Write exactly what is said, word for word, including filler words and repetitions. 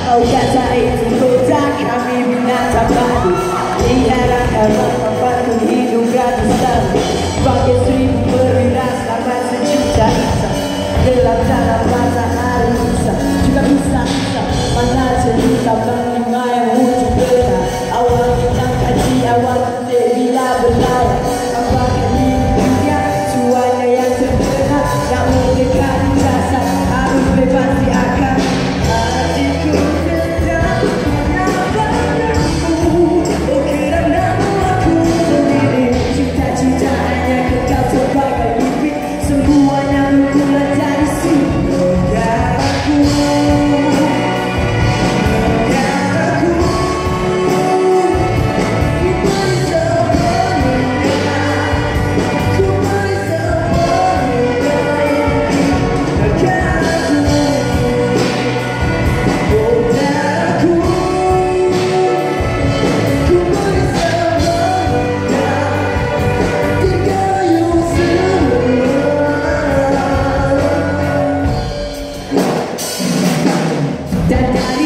Kau kata itu kota kami binatang baru. Negara emang membantu hidup gratis selalu. Bagai seribu perwira selama sejuta insan. Gelap dalam matahari bisa, juga bisa-bisa mana cerita panglima yang wujud benar. Awal hitam kaji, awal putih bila berlayar. Apakah di dunia suanya yang terkenal, yang merdeka di rasa harus bebas di akal. Hatiku sedang menyabarkanmu, oh keranamu aku memilih. Cita-cita hanya kekal sebagai mimpi, semuanya bermula dari sini. Negaraku, negaraku, ku bersama negara, ku bersama negara ini. Negaraku, oh negaraku, ku bersama negara, tergayung semua. Dan